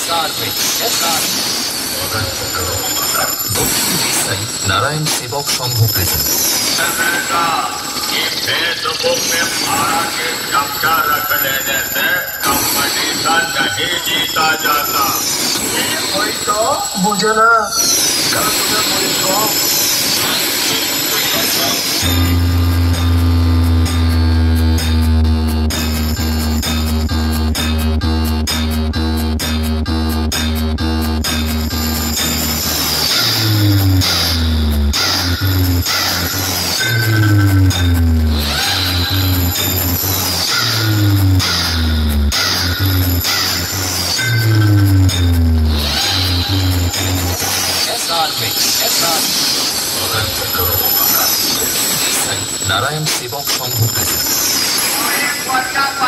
दक्षिण Desai Narayan Sevak Sangh present. Facebook में भाड़ा के चमचा रख लेने से कंपनी का नहीं जीता जाता। कोई तो मुझे ना कल तुम्हें पुलिस को नारायण सेवक संघ प्रेजेंट।